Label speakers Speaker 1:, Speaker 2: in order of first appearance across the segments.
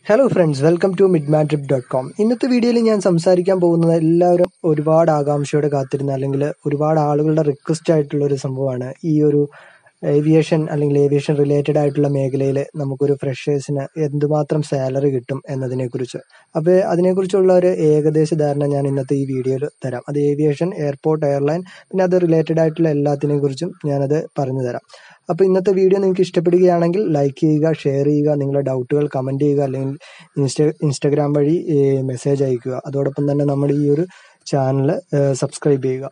Speaker 1: Hello friends, welcome to midmantrip.com. ഇന്നത്തെ വീഡിയോയിൽ ഞാൻ സംസാരിക്കാൻ പോകുന്നത് എല്ലാവരും ഒരുപാട് ആകാംക്ഷയോടെ കാത്തിരുന്ന അല്ലെങ്കിൽ ഒരുപാട് ആളുകളുടെ റിക്വസ്റ്റ് ആയിട്ടുള്ള ഒരു സംഭവമാണ് ഈ ഒരു ഏവിയേഷൻ അല്ലെങ്കിൽ ഏവിയേഷൻ റിലേറ്റഡ് ആയിട്ടുള്ള മേഖലയിൽ നമുക്കൊരു ഫ്രഷേഴ്സിന് എന്തുമാത്രം സാലറി കിട്ടും എന്നതിനെക്കുറിച്ച്. അപ്പോൾ അതിനെക്കുറിച്ചുള്ള ഒരു ഏകദേശ ധാരണ ഞാൻ ഇന്നത്തെ ഈ വീഡിയോയിൽ തരാം. അത് ഏവിയേഷൻ, എയർപോർട്ട്, എയർലൈൻ, പിന്നെ അത് റിലേറ്റഡ് ആയിട്ടുള്ള എല്ലാത്തിനെക്കുറിച്ചും ഞാനത് പറഞ്ഞു തരാം. അപ്പോൾ ഇന്നത്തെ വീഡിയോ നിങ്ങൾക്ക് ഇഷ്ടപ്പെടുകയാണെങ്കിൽ ലൈക്ക് ചെയ്യുക, ഷെയർ ചെയ്യുക, നിങ്ങളുടെ ഡൗട്ടുകൾ കമൻറ്റ് ചെയ്യുക, അല്ലെങ്കിൽ ഇൻസ്റ്റാഗ്രാം വഴി മെസ്സേജ് അയക്കുക. അതോടൊപ്പം തന്നെ നമ്മുടെ ഈ ഒരു ചാനൽ സബ്സ്ക്രൈബ് ചെയ്യുക.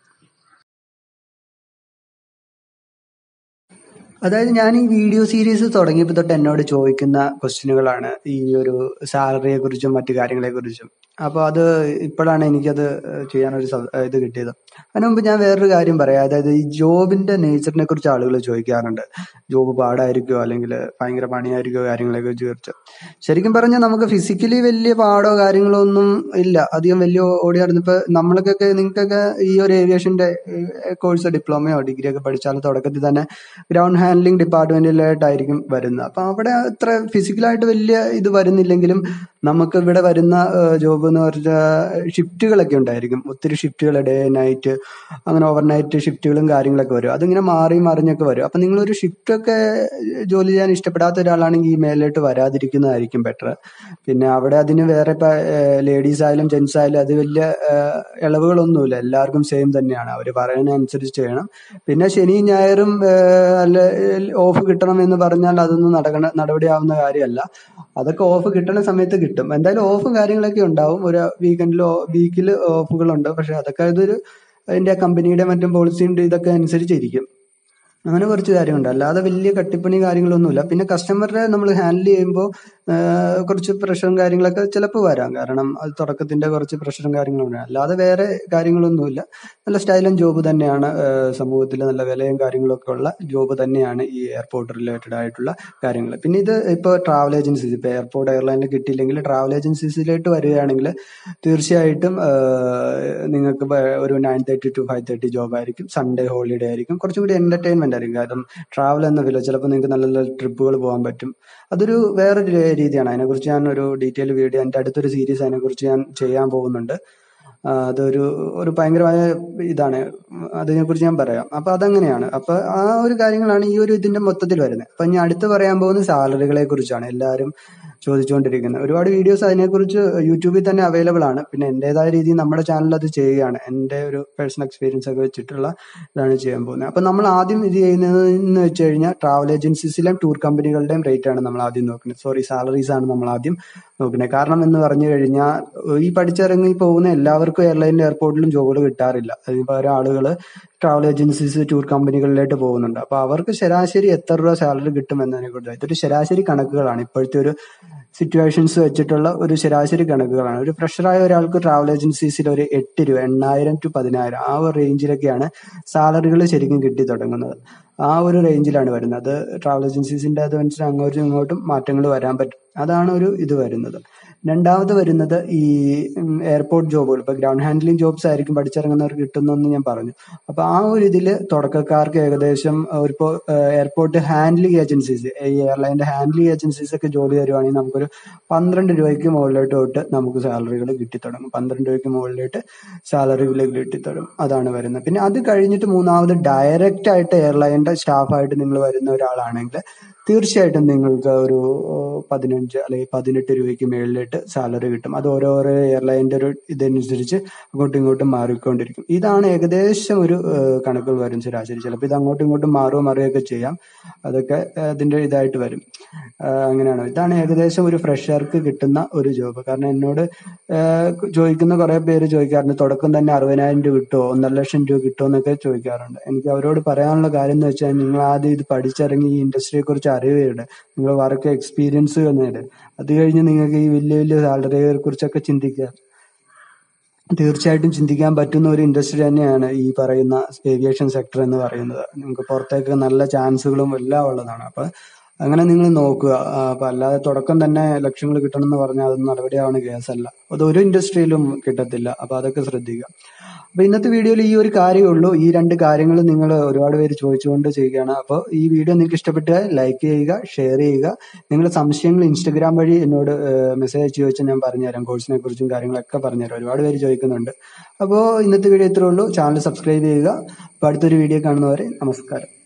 Speaker 1: അതായത് ഞാൻ ഈ വീഡിയോ സീരീസ് തുടങ്ങിയപ്പോൾ തൊട്ട് എന്നോട് ചോദിക്കുന്ന ക്വസ്റ്റ്യനുകളാണ് ഈ ഒരു സാലറിയെ കുറിച്ചും മറ്റു കാര്യങ്ങളെ കുറിച്ചും. അപ്പോൾ അത് ഇപ്പോഴാണ് എനിക്കത് ചെയ്യാനൊരു ഇത് കിട്ടിയത്. അതിന് മുമ്പ് ഞാൻ വേറൊരു കാര്യം പറയാം. അതായത് ഈ ജോബിന്റെ നേച്ചറിനെ കുറിച്ച് ആളുകൾ ചോദിക്കാറുണ്ട്. ജോബ് പാടായിരിക്കുമോ അല്ലെങ്കിൽ ഭയങ്കര പണിയായിരിക്കുമോ, കാര്യങ്ങളെയൊക്കെ കുറിച്ച്. ശരിക്കും പറഞ്ഞാൽ നമുക്ക് ഫിസിക്കലി വലിയ പാടോ കാര്യങ്ങളോ ഒന്നും ഇല്ല. അധികം വലിയ ഓടി നടന്ന് ഇപ്പൊ നിങ്ങൾക്കൊക്കെ ഈ ഒരു ഏവിയേഷന്റെ കോഴ്സ് ഡിപ്ലോമയോ ഡിഗ്രി ഒക്കെ പഠിച്ചാൽ തുടക്കത്തിൽ തന്നെ ഗ്രൗണ്ട് ഹാൻഡ്ലിംഗ് ഡിപ്പാർട്ട്മെന്റിലായിട്ടായിരിക്കും വരുന്നത്. അപ്പൊ അവിടെ അത്ര ഫിസിക്കലായിട്ട് വലിയ ഇത് വരുന്നില്ലെങ്കിലും നമുക്ക് ഇവിടെ വരുന്ന ജോബ് എന്ന് പറഞ്ഞാൽ ഷിഫ്റ്റുകളൊക്കെ ഉണ്ടായിരിക്കും. ഒത്തിരി ഷിഫ്റ്റുകൾ, ഡേ നൈറ്റ്, അങ്ങനെ ഓവർനൈറ്റ് ഷിഫ്റ്റുകളും കാര്യങ്ങളൊക്കെ വരും. അതിങ്ങനെ മാറി മറിഞ്ഞൊക്കെ വരും. അപ്പൊ നിങ്ങളൊരു ഷിഫ്റ്റ് ഒക്കെ ജോലി ചെയ്യാൻ ഇഷ്ടപ്പെടാത്ത ഒരാളാണെങ്കിൽ ഈ മേലിലോട്ട് വരാതിരിക്കുന്നതായിരിക്കും ബെറ്റർ. പിന്നെ അവിടെ അതിന് വേറെ ഇപ്പൊ ലേഡീസ് ആയാലും ജെന്റ്സ് ആയാലും അത് വലിയ ഇളവുകളൊന്നുമില്ല. എല്ലാവർക്കും സെയിം തന്നെയാണ്. അവർ പറയുന്ന അനുസരിച്ച് ചെയ്യണം. പിന്നെ ശനിയും ഞായറും അല്ല ഓഫ് കിട്ടണം എന്ന് പറഞ്ഞാൽ അതൊന്നും നടപടിയാവുന്ന കാര്യമല്ല. അതൊക്കെ ഓഫ് കിട്ടുന്ന സമയത്ത് കിട്ടും. എന്തായാലും ഓഫും കാര്യങ്ങളൊക്കെ ഉണ്ടാവും. ഒരു വീക്കിൽ ഓഫുകളുണ്ട്. പക്ഷെ അതൊക്കെ അതിന്റെ കമ്പനിയുടെ മറ്റും പോളിസിന്റെ ഇതൊക്കെ അനുസരിച്ചിരിക്കും. അങ്ങനെ കുറച്ച് കാര്യമുണ്ട്. അല്ലാതെ വലിയ കട്ടിപ്പണി കാര്യങ്ങളൊന്നുമില്ല. പിന്നെ കസ്റ്റമറെ നമ്മൾ ഹാൻഡിൽ ചെയ്യുമ്പോൾ കുറച്ച് പ്രഷറും കാര്യങ്ങളൊക്കെ ചിലപ്പോൾ വരാം. കാരണം അത് തുടക്കത്തിന്റെ കുറച്ച് പ്രഷറും കാര്യങ്ങളും. അല്ലാതെ വേറെ കാര്യങ്ങളൊന്നുമില്ല. നല്ല സ്റ്റൈലും ജോബ് തന്നെയാണ്. സമൂഹത്തിൽ നല്ല വിലയും കാര്യങ്ങളൊക്കെ ഉള്ള ജോബ് തന്നെയാണ് ഈ എയർപോർട്ട് റിലേറ്റഡ് ആയിട്ടുള്ള കാര്യങ്ങൾ. പിന്നെ ഇത് ഇപ്പോൾ ട്രാവൽ ഏജൻസീസ്, ഇപ്പോൾ എയർപോർട്ട് എയർലൈനിൽ കിട്ടിയില്ലെങ്കിൽ ട്രാവൽ ഏജൻസീസിലോട്ട് വരികയാണെങ്കിൽ തീർച്ചയായിട്ടും നിങ്ങൾക്ക് ഒരു 9:30 to 5:30 ജോബ് ആയിരിക്കും. സൺഡേ ഹോളിഡേ ആയിരിക്കും. കുറച്ചും കൂടി എന്റർടൈൻമെന്റ് ആയിരിക്കും. കാരണം ട്രാവൽ എന്നതില്ല, ചിലപ്പോൾ നിങ്ങൾക്ക് നല്ല നല്ല ട്രിപ്പുകൾ പോകാൻ പറ്റും. അതൊരു വേറൊരു രീതിയാണ്. അതിനെക്കുറിച്ച് ഞാൻ ഒരു ഡീറ്റെയിൽ വീഡിയോ, എൻ്റെ അടുത്തൊരു സീരീസ് അതിനെക്കുറിച്ച് ഞാൻ ചെയ്യാൻ പോകുന്നുണ്ട്. അതൊരു ഭയങ്കരമായ ഇതാണ്. അതിനെക്കുറിച്ച് ഞാൻ പറയാം. അപ്പൊ അതങ്ങനെയാണ്. അപ്പൊ ആ ഒരു കാര്യങ്ങളാണ് ഈ ഒരു ഇതിന്റെ മൊത്തത്തിൽ വരുന്നത്. അപ്പൊ ഞാൻ അടുത്ത് പറയാൻ പോകുന്ന സാലറികളെ കുറിച്ചാണ്. എല്ലാവരും ചോദിച്ചുകൊണ്ടിരിക്കുന്നത്. ഒരുപാട് വീഡിയോസ് അതിനെക്കുറിച്ച് യൂട്യൂബിൽ തന്നെ അവൈലബിൾ ആണ്. പിന്നെ എന്റേതായ രീതിയിൽ നമ്മുടെ ചാനലിൽ അത് ചെയ്യുകയാണ്. എൻ്റെ ഒരു പേഴ്സണൽ എക്സ്പീരിയൻസ് ഒക്കെ വെച്ചിട്ടുള്ള ഇതാണ് ചെയ്യാൻ പോകുന്നത്. അപ്പൊ നമ്മൾ ആദ്യം ഇത് ചെയ്യുന്നത് എന്ന് വെച്ച് കഴിഞ്ഞാൽ ട്രാവൽ ഏജൻസീസിലെയും ടൂർ കമ്പനികളുടെയും റേറ്റ് ആണ് നമ്മൾ ആദ്യം നോക്കുന്നത്. സാലറീസ് ആണ് നമ്മൾ ആദ്യം നോക്കുന്നത്. കാരണം എന്ന് പറഞ്ഞു കഴിഞ്ഞാൽ ഈ പഠിച്ചിറങ്ങി പോകുന്ന എല്ലാവർക്കും എയർലൈനിലും എയർപോർട്ടിലും ജോബുകൾ കിട്ടാറില്ല. അതിന് പകരം ആളുകൾ ട്രാവൽ ഏജൻസീസ്, ടൂർ കമ്പനികളിലേക്ക് പോകുന്നുണ്ട്. അപ്പൊ അവർക്ക് ശരാശരി എത്ര രൂപ സാലറി കിട്ടും എന്നതിനെ കുറിച്ച് ഇതൊരു ശരാശരി കണക്കുകളാണ്. ഇപ്പോഴത്തെ ഒരു സിറ്റുവേഷൻസ് വെച്ചിട്ടുള്ള ഒരു ശരാശരി കണക്കുകളാണ്. ഒരു ഫ്രഷറായ ഒരാൾക്ക് ട്രാവൽ ഏജൻസീസിൽ ഒരു 8 രൂപ, 8,000 to 10,000 ആ ഒരു റേഞ്ചിലൊക്കെയാണ് സാലറികൾ ശരിക്കും കിട്ടി തുടങ്ങുന്നത്. ആ ഒരു റേഞ്ചിലാണ് വരുന്നത്. ട്രാവൽ ഏജൻസീസിന്റെ അത് മനസ്സിൽ അങ്ങോട്ടും ഇങ്ങോട്ടും മാറ്റങ്ങൾ വരാൻ പറ്റും. അതാണ് ഒരു ഇത് വരുന്നത്. രണ്ടാമത് വരുന്നത് ഈ എയർപോർട്ട് ജോബുകൾ. ഇപ്പൊ ഗ്രൗണ്ട് ഹാൻഡ്ലിംഗ് ജോബ്സ് ആയിരിക്കും പഠിച്ചിറങ്ങുന്നവർക്ക് കിട്ടുന്നെന്ന് ഞാൻ പറഞ്ഞു. അപ്പൊ ആ ഒരു ഇതില് തുടക്കക്കാർക്ക് ഏകദേശം ഇപ്പോ എയർപോർട്ട് ഹാൻഡ്ലിംഗ് ഏജൻസീസ്, ഈ എയർലൈൻ്റെ ഹാൻഡ്ലിംഗ് ഏജൻസീസ് ഒക്കെ ജോലി തരുവാണെങ്കിൽ നമുക്കൊരു 12 രൂപയ്ക്ക് മുകളിലോട്ട് തൊട്ട് നമുക്ക് സാലറികൾ കിട്ടിത്തുടങ്ങും. 12 രൂപയ്ക്ക് മുകളിലോട്ട് സാലറികൾ കിട്ടിത്തുടങ്ങും. അതാണ് വരുന്നത്. പിന്നെ അത് കഴിഞ്ഞിട്ട് മൂന്നാമത് ഡയറക്റ്റ് ആയിട്ട് എയർലൈൻ്റെ സ്റ്റാഫായിട്ട് നിങ്ങൾ വരുന്ന ഒരാളാണെങ്കിൽ തീർച്ചയായിട്ടും നിങ്ങൾക്ക് ഒരു 15 അല്ലെങ്കിൽ 18 രൂപയ്ക്ക് മേളിലിട്ട് സാലറി കിട്ടും. അത് ഓരോരോ എയർലൈൻ്റെ ഒരു ഇതനുസരിച്ച് അങ്ങോട്ടും ഇങ്ങോട്ടും മാറിക്കൊണ്ടിരിക്കും. ഇതാണ് ഏകദേശം ഒരു കണക്കുകൾ വരും ശരാശരി. ചിലപ്പോൾ ഇത് അങ്ങോട്ടും ഇങ്ങോട്ടും മറിയൊക്കെ ചെയ്യാം. അതൊക്കെ അതിന്റെ ഇതായിട്ട് വരും. അങ്ങനെയാണ്. ഇതാണ് ഏകദേശം ഒരു ഫ്രഷർക്ക് കിട്ടുന്ന ഒരു ജോബ്. കാരണം എന്നോട് ചോദിക്കുന്ന കുറെ പേര് ചോദിക്കാറുണ്ട്, തുടക്കം തന്നെ 60,000 രൂപ കിട്ടുമോ, 1,50,000 രൂപ കിട്ടുമോ എന്നൊക്കെ ചോദിക്കാറുണ്ട്. എനിക്ക് അവരോട് പറയാനുള്ള കാര്യം എന്ന് വെച്ചാൽ, നിങ്ങൾ ആദ്യം ഇത് പഠിച്ചിറങ്ങി ഈ ഇൻഡസ്ട്രിയെ കുറിച്ച് അറിയുകയുണ്ട്. നിങ്ങൾ വർക്ക് എക്സ്പീരിയൻസ് നേടുക. അത് കഴിഞ്ഞ് നിങ്ങൾക്ക് ഈ വലിയ വലിയ സാലറിയെ കുറിച്ചൊക്കെ ചിന്തിക്കുക. തീർച്ചയായിട്ടും ചിന്തിക്കാൻ പറ്റുന്ന ഒരു ഇൻഡസ്ട്രി തന്നെയാണ് ഈ പറയുന്ന ഏവിയേഷൻ സെക്ടർ എന്ന് പറയുന്നത്. നിങ്ങൾക്ക് പുറത്തേക്ക് നല്ല ചാൻസുകളും എല്ലാം ഉള്ളതാണ്. അപ്പൊ അങ്ങനെ നിങ്ങൾ നോക്കുക. അപ്പൊ അല്ലാതെ തുടക്കം തന്നെ ലക്ഷങ്ങൾ കിട്ടണം എന്ന് പറഞ്ഞാൽ അതൊന്നും നടപടിയാവുന്ന കേസല്ല. അത് ഒരു ഇൻഡസ്ട്രിയിലും കിട്ടത്തില്ല. അപ്പൊ അതൊക്കെ ശ്രദ്ധിക്കുക. അപ്പൊ ഇന്നത്തെ വീഡിയോയിൽ ഈ ഒരു കാര്യമേ ഉള്ളൂ. ഈ 2 കാര്യങ്ങൾ നിങ്ങൾ ഒരുപാട് പേര് ചോദിച്ചുകൊണ്ട് ചെയ്യുകയാണ്. അപ്പോൾ ഈ വീഡിയോ നിങ്ങൾക്ക് ഇഷ്ടപ്പെട്ടാൽ ലൈക്ക് ചെയ്യുക, ഷെയർ ചെയ്യുക. നിങ്ങളുടെ സംശയങ്ങൾ ഇൻസ്റ്റഗ്രാം വഴി എന്നോട് മെസ്സേജ് അയച്ച് ചോദിച്ചാൽ ഞാൻ പറഞ്ഞുതരാം. കോഴ്സിനെ കുറിച്ചും കാര്യങ്ങളൊക്കെ പറഞ്ഞുതരാം. ഒരുപാട് പേര് ചോദിക്കുന്നുണ്ട്. അപ്പോൾ ഇന്നത്തെ വീഡിയോ ഇത്രേ ഉള്ളൂ. ചാനൽ സബ്സ്ക്രൈബ് ചെയ്യുക. അപ്പോൾ അടുത്തൊരു വീഡിയോ കാണുന്നവരെ നമസ്കാരം.